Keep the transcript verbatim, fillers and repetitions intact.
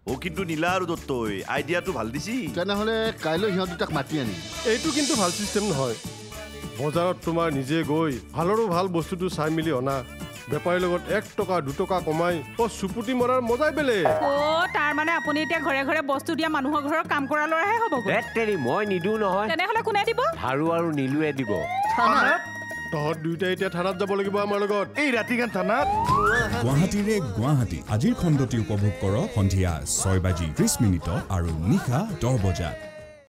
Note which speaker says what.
Speaker 1: ও কিন্তু নীলা আৰু দত্তই আইডিয়াটো ভাল দিছি
Speaker 2: তেনেহ'লে কাইলৈ সিহঁত দুটাক মাতি আনি
Speaker 3: এইটো কিন্তু ভাল চিষ্টেম নহয় বজাৰত তোমাৰ নিজে গৈ ভালৰো ভাল বস্তুটো চাই মিলি অনা বেপাৰীৰ লগত এক টকা দুটকা কমাই ও চুপুটি মৰাৰ মজাই বেলেগ
Speaker 4: ও তাৰ মানে আপুনি এতিয়া ঘৰে ঘৰে বস্তু দিয়া মানুহৰ ঘৰৰ কাম কৰা লৰাহে হ'ব
Speaker 5: বেটেৰি মই নিদু নহয়
Speaker 4: তেনেহ'লে কোনে দিব
Speaker 5: ধাৰু আৰু নীলুৱে দিব
Speaker 2: থানাত
Speaker 3: তহঁত দুইটাই এতিয়া থানাত যাব লাগিব আমাৰ লগত
Speaker 1: এই ৰাতিগান থানাত
Speaker 6: গুৱাহাটীৰে গুৱাহাটী আজিৰ খণ্ডটি উপভোগ কৰক সন্ধিয়া ছয় বাজি ত্ৰিশ মিনিটত আৰু নিশা দহ বজাত